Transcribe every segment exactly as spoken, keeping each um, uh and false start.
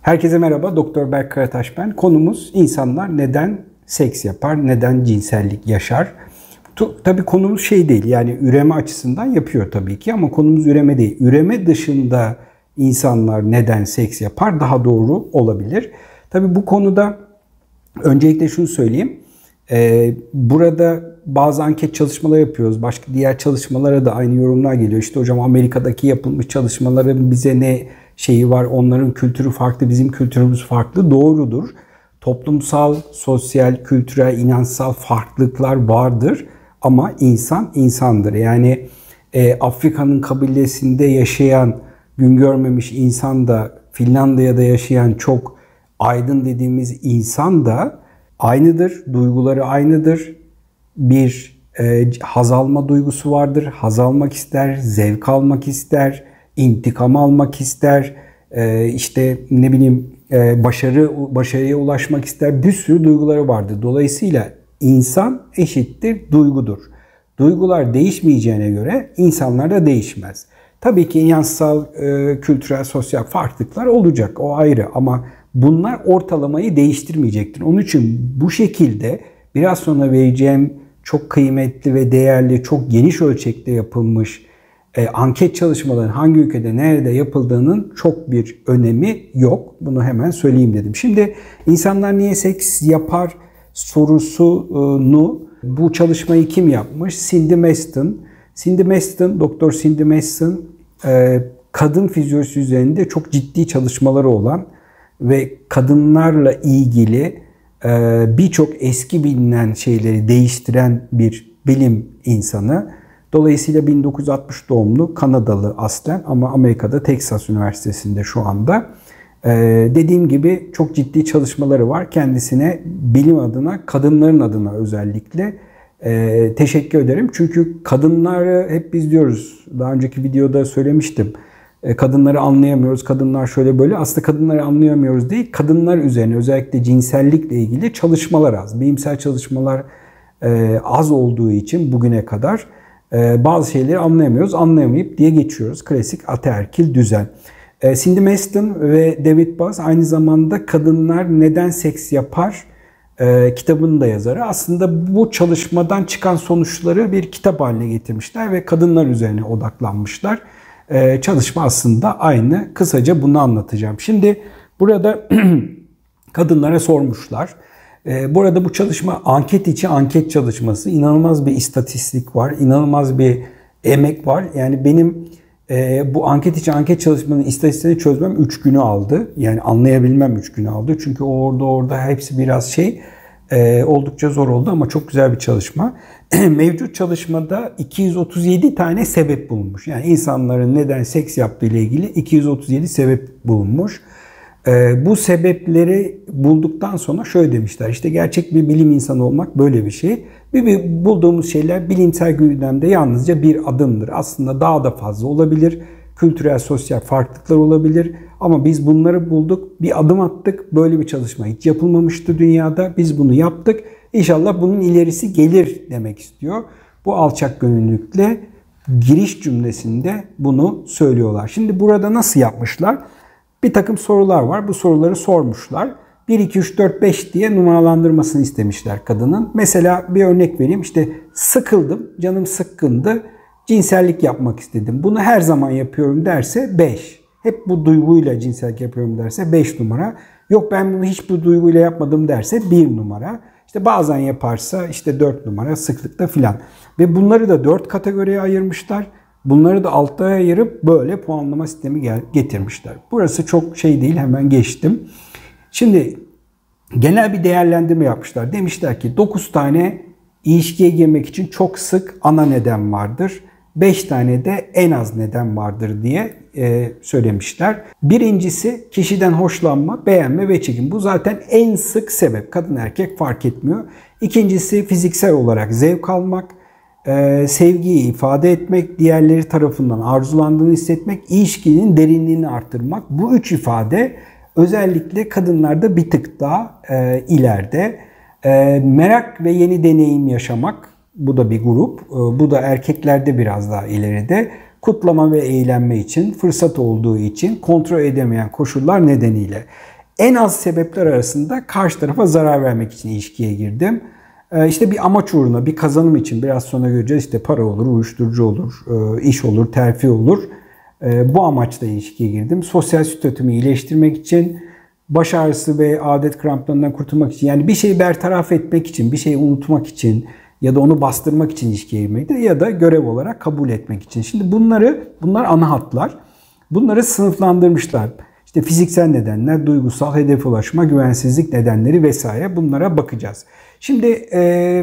Herkese merhaba, Doktor Berk Karataş ben. Konumuz insanlar neden seks yapar, neden cinsellik yaşar? Tabii konumuz şey değil, yani üreme açısından yapıyor tabii ki ama konumuz üreme değil. Üreme dışında insanlar neden seks yapar daha doğru olabilir. Tabii bu konuda öncelikle şunu söyleyeyim. Ee, burada bazı anket çalışmaları yapıyoruz. Başka diğer çalışmalara da aynı yorumlar geliyor. İşte hocam Amerika'daki yapılmış çalışmaların bize ne şeyi var, onların kültürü farklı, bizim kültürümüz farklı. Doğrudur. Toplumsal, sosyal, kültürel, inançsal farklılıklar vardır. Ama insan insandır. Yani e, Afrika'nın kabilesinde yaşayan, gün görmemiş insan da, Finlandiya'da yaşayan çok aydın dediğimiz insan da aynıdır. Duyguları aynıdır. Bir e, haz alma duygusu vardır. Haz almak ister, zevk almak ister, intikam almak ister. E, işte ne bileyim e, başarı başarıya ulaşmak ister. Bir sürü duyguları vardır. Dolayısıyla insan eşittir duygudur. Duygular değişmeyeceğine göre insanlar da değişmez. Tabii ki inançsal, e, kültürel, sosyal farklılıklar olacak. O ayrı ama bunlar ortalamayı değiştirmeyecektir. Onun için bu şekilde biraz sonra vereceğim çok kıymetli ve değerli, çok geniş ölçekte yapılmış e, anket çalışmalarının hangi ülkede, nerede yapıldığının çok bir önemi yok. Bunu hemen söyleyeyim dedim. Şimdi insanlar niye seks yapar sorusunu, bu çalışmayı kim yapmış? Cindy Meston. Cindy Meston, Doktor Cindy Meston e, kadın fizyolojisi üzerinde çok ciddi çalışmaları olan ve kadınlarla ilgili e, birçok eski bilinen şeyleri değiştiren bir bilim insanı. Dolayısıyla bin dokuz yüz altmış doğumlu, Kanadalı aslen ama Amerika'da Texas Üniversitesi'nde şu anda. Ee, dediğim gibi çok ciddi çalışmaları var. Kendisine bilim adına, kadınların adına özellikle e, teşekkür ederim. Çünkü kadınları hep biz diyoruz, daha önceki videoda söylemiştim. E, kadınları anlayamıyoruz, kadınlar şöyle böyle. Aslında kadınları anlayamıyoruz değil, kadınlar üzerine özellikle cinsellikle ilgili çalışmalar az. Bilimsel çalışmalar e, az olduğu için bugüne kadar e, bazı şeyleri anlayamıyoruz. Anlayamayıp diye geçiyoruz. Klasik ataerkil düzen. Cindy Meston ve David Buss aynı zamanda Kadınlar Neden Seks Yapar e, kitabının da yazarı. Aslında bu çalışmadan çıkan sonuçları bir kitap haline getirmişler ve kadınlar üzerine odaklanmışlar. E, çalışma aslında aynı. Kısaca bunu anlatacağım. Şimdi burada kadınlara sormuşlar. E, burada bu çalışma anket içi anket çalışması. İnanılmaz bir istatistik var. İnanılmaz bir emek var. Yani benim E, bu anket içi anket çalışmanın istatistiğini çözmem üç günü aldı. Yani anlayabilmem üç günü aldı. Çünkü orada orada hepsi biraz şey e, oldukça zor oldu ama çok güzel bir çalışma. Mevcut çalışmada iki yüz otuz yedi tane sebep bulunmuş. Yani insanların neden seks yaptığı ile ilgili iki yüz otuz yedi sebep bulunmuş. E, bu sebepleri bulduktan sonra şöyle demişler. İşte gerçek bir bilim insanı olmak böyle bir şey. Bir, bir bulduğumuz şeyler bilimsel gündemde yalnızca bir adımdır. Aslında daha da fazla olabilir. Kültürel, sosyal farklılıklar olabilir. Ama biz bunları bulduk. Bir adım attık. Böyle bir çalışma hiç yapılmamıştı dünyada. Biz bunu yaptık. İnşallah bunun ilerisi gelir demek istiyor. Bu alçak gönüllülükle giriş cümlesinde bunu söylüyorlar. Şimdi burada nasıl yapmışlar? Bir takım sorular var. Bu soruları sormuşlar. bir, iki, üç, dört, beş diye numaralandırmasını istemişler kadının. Mesela bir örnek vereyim. İşte sıkıldım, canım sıkkındı, cinsellik yapmak istedim. Bunu her zaman yapıyorum derse beş. Hep bu duyguyla cinsellik yapıyorum derse beş numara. Yok ben bunu hiç bu duyguyla yapmadım derse bir numara. İşte bazen yaparsa işte dört numara sıklıkta filan. Ve bunları da dört kategoriye ayırmışlar. Bunları da altıya ayırıp böyle puanlama sistemi getirmişler. Burası çok şey değil, hemen geçtim. Şimdi genel bir değerlendirme yapmışlar. Demişler ki dokuz tane ilişkiye girmek için çok sık ana neden vardır. beş tane de en az neden vardır diye e, söylemişler. Birincisi kişiden hoşlanma, beğenme ve çekim. Bu zaten en sık sebep. Kadın erkek fark etmiyor. İkincisi fiziksel olarak zevk almak, e, sevgiyi ifade etmek, diğerleri tarafından arzulandığını hissetmek, ilişkinin derinliğini artırmak. Bu üç ifade özellikle kadınlarda bir tık daha e, ileride. E, merak ve yeni deneyim yaşamak, bu da bir grup. E, bu da erkeklerde biraz daha ileride. Kutlama ve eğlenme için, fırsat olduğu için, kontrol edemeyen koşullar nedeniyle. En az sebepler arasında karşı tarafa zarar vermek için ilişkiye girdim. İşte bir amaç uğruna, bir kazanım için, biraz sonra göreceğiz, işte para olur, uyuşturucu olur, iş olur, terfi olur. Bu amaçla ilişkiye girdim. Sosyal statümü iyileştirmek için, baş ağrısı ve adet kramplarından kurtulmak için, yani bir şeyi bertaraf etmek için, bir şeyi unutmak için ya da onu bastırmak için ilişkiye girmekte ya da görev olarak kabul etmek için. Şimdi bunları, bunlar ana hatlar. Bunları sınıflandırmışlar. İşte fiziksel nedenler, duygusal, hedefe ulaşma, güvensizlik nedenleri vesaire, bunlara bakacağız. Şimdi e,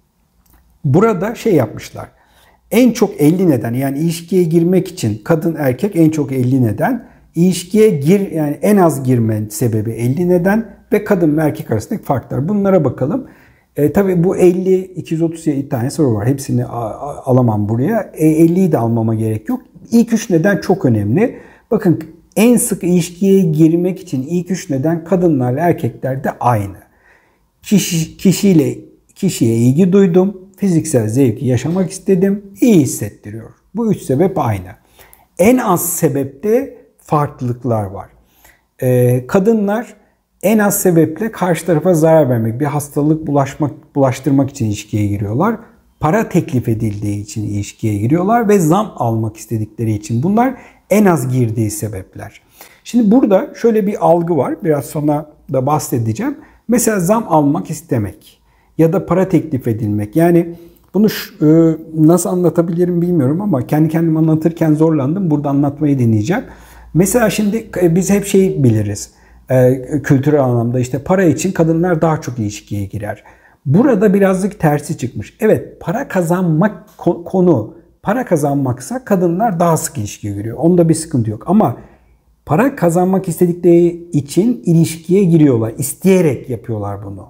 burada şey yapmışlar. En çok elli neden, yani ilişkiye girmek için kadın erkek en çok elli neden. İlişkiye gir, yani en az girme sebebi elli neden ve kadın ve erkek arasındaki farklar. Bunlara bakalım. E, tabii bu elli, iki yüz otuz yedi tane soru var. Hepsini alamam buraya. E, elliyi de almama gerek yok. İlk üç neden çok önemli. Bakın, en sık ilişkiye girmek için ilk üç neden kadınlarla erkeklerde aynı. Kişi, kişiyle kişiye ilgi duydum, fiziksel zevki yaşamak istedim, iyi hissettiriyor. Bu üç sebep aynı. En az sebepte farklılıklar var. Ee, kadınlar en az sebeple karşı tarafa zarar vermek, bir hastalık bulaşmak, bulaştırmak için ilişkiye giriyorlar. Para teklif edildiği için ilişkiye giriyorlar ve zam almak istedikleri için. Bunlar en az girdiği sebepler. Şimdi burada şöyle bir algı var. Biraz sonra da bahsedeceğim. Mesela zam almak istemek ya da para teklif edilmek. Yani bunu nasıl anlatabilirim bilmiyorum ama kendi kendime anlatırken zorlandım. Burada anlatmayı deneyeceğim. Mesela şimdi biz hep şey biliriz. Kültürel anlamda işte para için kadınlar daha çok ilişkiye girer. Burada birazcık tersi çıkmış. Evet, para kazanmak konu, para kazanmaksa kadınlar daha sık ilişkiye giriyor. Onda bir sıkıntı yok. Ama para kazanmak istedikleri için ilişkiye giriyorlar. İsteyerek yapıyorlar bunu.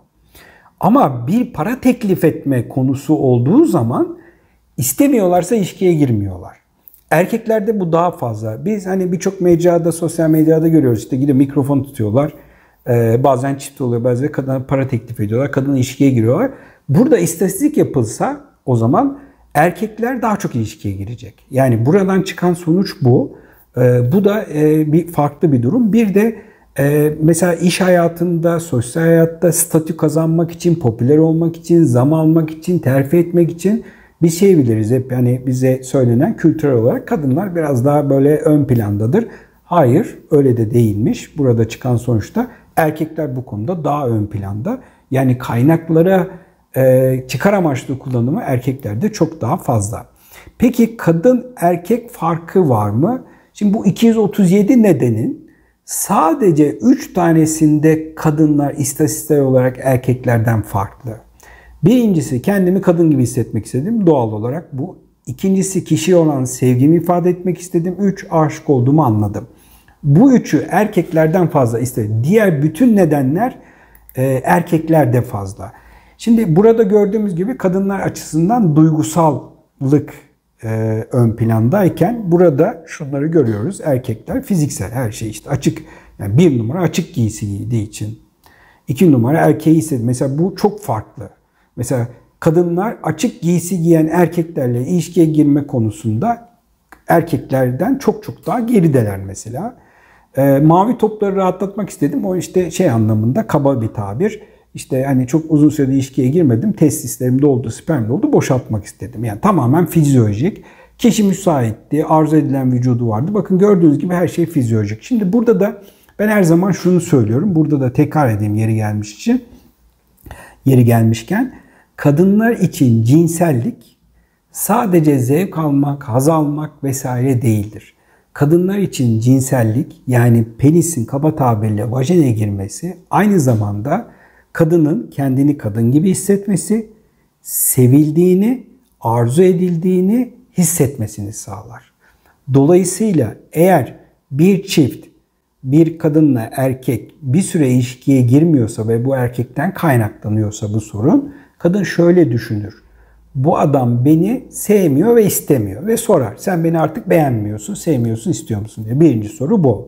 Ama bir para teklif etme konusu olduğu zaman istemiyorlarsa ilişkiye girmiyorlar. Erkeklerde bu daha fazla. Biz hani birçok mecrada, sosyal medyada görüyoruz. İşte gidip mikrofon tutuyorlar. Ee, bazen çift oluyor, bazen kadına para teklif ediyorlar. Kadına ilişkiye giriyorlar. Burada istatistik yapılsa o zaman erkekler daha çok ilişkiye girecek. Yani buradan çıkan sonuç bu. Ee, bu da e, bir farklı bir durum. Bir de e, mesela iş hayatında, sosyal hayatta statü kazanmak için, popüler olmak için, zam almak için, terfi etmek için bir şey biliriz. Hep yani bize söylenen kültürel olarak kadınlar biraz daha böyle ön plandadır. Hayır, öyle de değilmiş. Burada çıkan sonuçta erkekler bu konuda daha ön planda. Yani kaynaklara e, çıkar amaçlı kullanımı erkeklerde çok daha fazla. Peki kadın erkek farkı var mı? Şimdi bu iki yüz otuz yedi nedenin sadece üç tanesinde kadınlar istatistiksel olarak erkeklerden farklı. Birincisi, kendimi kadın gibi hissetmek istedim. Doğal olarak bu. İkincisi, kişiye olan sevgimi ifade etmek istedim. Üç, aşık olduğumu anladım. Bu üçü erkeklerden fazla istedim. Diğer bütün nedenler e, erkeklerde fazla. Şimdi burada gördüğümüz gibi kadınlar açısından duygusallık e, ön plandayken burada şunları görüyoruz. Erkekler fiziksel her şey işte açık. Yani bir numara açık giysi giydiği için. İki numara erkeği hissediyor. Mesela bu çok farklı. Mesela kadınlar açık giysi giyen erkeklerle ilişkiye girme konusunda erkeklerden çok çok daha gerideler mesela. E, mavi topları rahatlatmak istedim. O işte şey anlamında, kaba bir tabir. İşte hani çok uzun süre ilişkiye girmedim. Testislerim doldu, sperm doldu, boşaltmak istedim. Yani tamamen fizyolojik. Kişi müsaitti, arzu edilen vücudu vardı. Bakın gördüğünüz gibi her şey fizyolojik. Şimdi burada da ben her zaman şunu söylüyorum. Burada da tekrar edeyim yeri gelmiş için. Yeri gelmişken, kadınlar için cinsellik sadece zevk almak, haz almak vesaire değildir. Kadınlar için cinsellik, yani penisin kaba tabirle vajinaya girmesi, aynı zamanda kadının kendini kadın gibi hissetmesi, sevildiğini, arzu edildiğini hissetmesini sağlar. Dolayısıyla eğer bir çift, bir kadınla erkek bir süre ilişkiye girmiyorsa ve bu erkekten kaynaklanıyorsa bu sorun, kadın şöyle düşünür. Bu adam beni sevmiyor ve istemiyor ve sorar. Sen beni artık beğenmiyorsun, sevmiyorsun, istiyor musun diye. Birinci soru bu.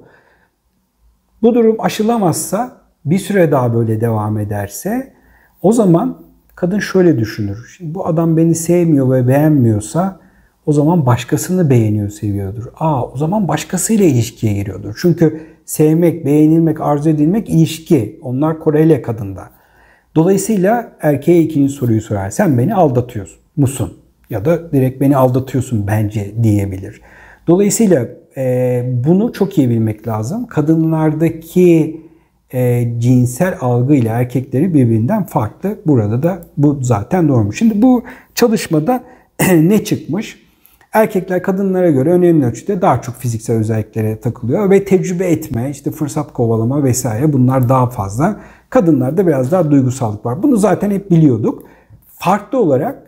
Bu durum aşılamazsa, bir süre daha böyle devam ederse, o zaman kadın şöyle düşünür. Şimdi bu adam beni sevmiyor ve beğenmiyorsa o zaman başkasını beğeniyor, seviyordur. Aa, o zaman başkasıyla ilişkiye giriyordur. Çünkü sevmek, beğenilmek, arzu edilmek ilişki. Onlar koreli kadında. Dolayısıyla erkeğe ikinci soruyu sorar. Sen beni aldatıyor musun? Ya da direkt beni aldatıyorsun bence diyebilir. Dolayısıyla e, bunu çok iyi bilmek lazım. Kadınlardaki e, cinsel algı ile erkekleri birbirinden farklı. Burada da bu zaten doğru. Şimdi bu çalışmada ne çıkmış? Erkekler kadınlara göre önemli ölçüde daha çok fiziksel özelliklere takılıyor ve tecrübe etme, işte fırsat kovalama vesaire bunlar daha fazla. Kadınlarda biraz daha duygusallık var. Bunu zaten hep biliyorduk. Farklı olarak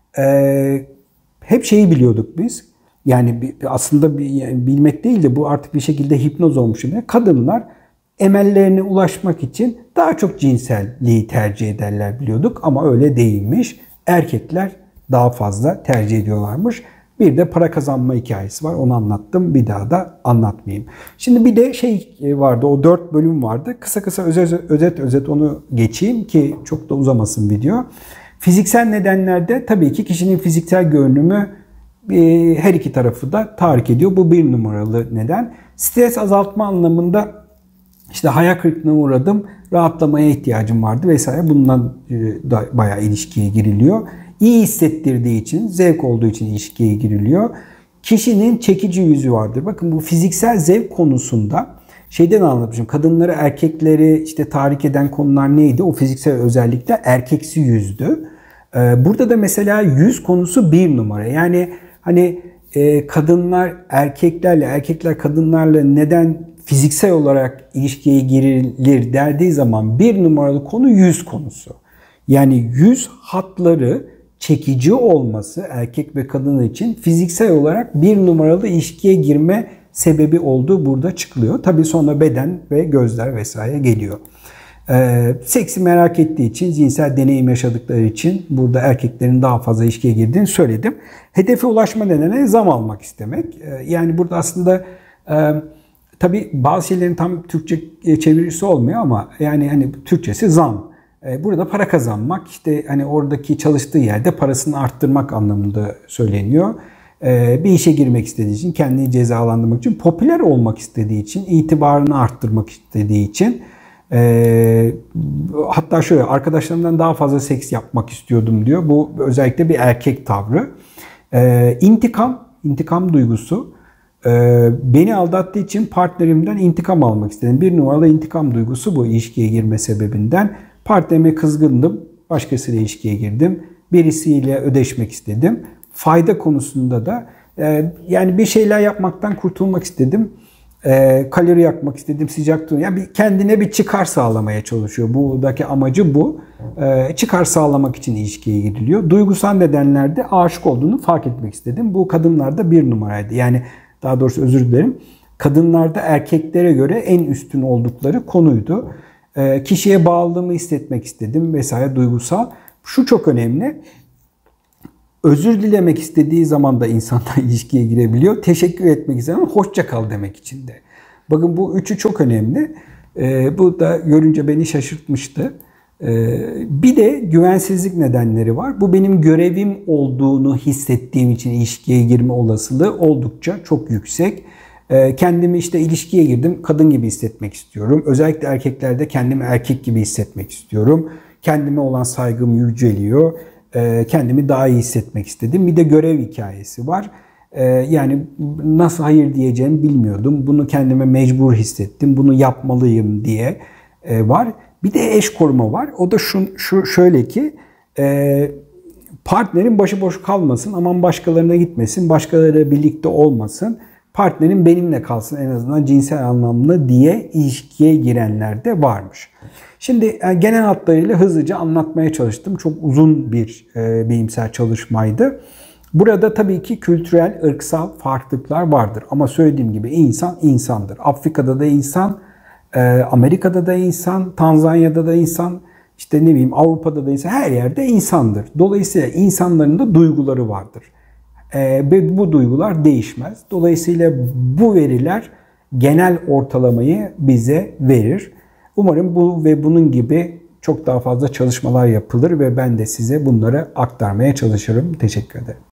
e, hep şeyi biliyorduk biz. Yani aslında bilmek değil de bu artık bir şekilde hipnoz olmuş. Kadınlar emellerine ulaşmak için daha çok cinselliği tercih ederler biliyorduk ama öyle değilmiş. Erkekler daha fazla tercih ediyorlarmış. Bir de para kazanma hikayesi var. Onu anlattım. Bir daha da anlatmayayım. Şimdi bir de şey vardı. O dört bölüm vardı. Kısa kısa özet özet, özet onu geçeyim ki çok da uzamasın video. Fiziksel nedenlerde tabii ki kişinin fiziksel görünümü her iki tarafı da tahrik ediyor. Bu bir numaralı neden. Stres azaltma anlamında işte hayal kırıklığına uğradım, rahatlamaya ihtiyacım vardı vesaire. Bundan da bayağı ilişkiye giriliyor. İyi hissettirdiği için, zevk olduğu için ilişkiye giriliyor. Kişinin çekici yüzü vardır. Bakın bu fiziksel zevk konusunda şeyden anlatmışım. Kadınları, erkekleri işte tahrik eden konular neydi? O fiziksel özellikle erkeksi yüzdü. Burada da mesela yüz konusu bir numara. Yani hani kadınlar erkeklerle, erkekler kadınlarla neden fiziksel olarak ilişkiye girilir derdiği zaman bir numaralı konu yüz konusu. Yani yüz hatları çekici olması erkek ve kadın için fiziksel olarak bir numaralı ilişkiye girme sebebi olduğu burada çıkılıyor. Tabii sonra beden ve gözler vesaire geliyor. Ee, seksi merak ettiği için, cinsel deneyim yaşadıkları için burada erkeklerin daha fazla ilişkiye girdiğini söyledim. Hedefe ulaşma nedeni zam almak istemek. Ee, yani burada aslında e, tabii bazı şeylerin tam Türkçe çevirisi olmuyor ama yani hani Türkçesi zam. Burada para kazanmak, işte hani oradaki çalıştığı yerde parasını arttırmak anlamında söyleniyor. Bir işe girmek istediği için, kendini cezalandırmak için, popüler olmak istediği için, itibarını arttırmak istediği için. Hatta şöyle, arkadaşlarımdan daha fazla seks yapmak istiyordum diyor. Bu özellikle bir erkek tavrı. İntikam, intikam duygusu. Beni aldattığı için partnerimden intikam almak istedim. Bir numaralı intikam duygusu bu ilişkiye girme sebebinden. Partnerime kızgındım. Başkasıyla ilişkiye girdim. Birisiyle ödeşmek istedim. Fayda konusunda da e, yani bir şeyler yapmaktan kurtulmak istedim. E, kalori yakmak istedim. Sıcak tutun. Yani bir, kendine bir çıkar sağlamaya çalışıyor. Buradaki amacı bu. E, çıkar sağlamak için ilişkiye giriliyor. Duygusal nedenlerde aşık olduğunu fark etmek istedim. Bu kadınlarda bir numaraydı. Yani daha doğrusu özür dilerim. Kadınlarda erkeklere göre en üstün oldukları konuydu. Kişiye bağlılığımı hissetmek istedim vesaire, duygusal. Şu çok önemli. Özür dilemek istediği zaman da insanla ilişkiye girebiliyor. Teşekkür etmek istediği zaman hoşça kal demek için de. Bakın bu üçü çok önemli. Bu da görünce beni şaşırtmıştı. Bir de güvensizlik nedenleri var. Bu benim görevim olduğunu hissettiğim için ilişkiye girme olasılığı oldukça çok yüksek. Kendimi işte ilişkiye girdim, kadın gibi hissetmek istiyorum. Özellikle erkeklerde kendimi erkek gibi hissetmek istiyorum. Kendime olan saygım yüceliyor. Kendimi daha iyi hissetmek istedim. Bir de görev hikayesi var. Yani nasıl hayır diyeceğimi bilmiyordum. Bunu kendime mecbur hissettim. Bunu yapmalıyım diye var. Bir de eş koruma var. O da şu, şu şöyle ki partnerin başıboş kalmasın, aman başkalarına gitmesin, başkalarıyla birlikte olmasın. Partnerim benimle kalsın en azından cinsel anlamda diye ilişkiye girenler de varmış. Şimdi yani genel hatlarıyla hızlıca anlatmaya çalıştım. Çok uzun bir e, bilimsel çalışmaydı. Burada tabii ki kültürel, ırksal farklılıklar vardır. Ama söylediğim gibi insan insandır. Afrika'da da insan, e, Amerika'da da insan, Tanzanya'da da insan, işte ne bileyim Avrupa'da da insan, her yerde insandır. Dolayısıyla insanların da duyguları vardır. Ve bu duygular değişmez. Dolayısıyla bu veriler genel ortalamayı bize verir. Umarım bu ve bunun gibi çok daha fazla çalışmalar yapılır ve ben de size bunları aktarmaya çalışırım. Teşekkür ederim.